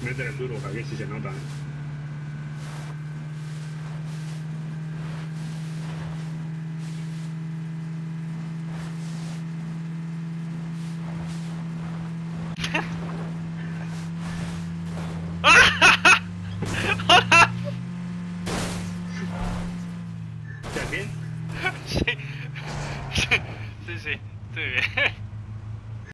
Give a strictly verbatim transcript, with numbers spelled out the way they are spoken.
Mettere duro che si nota. ¿Estás bien? Sí, sí, sí, sí, estoy bien.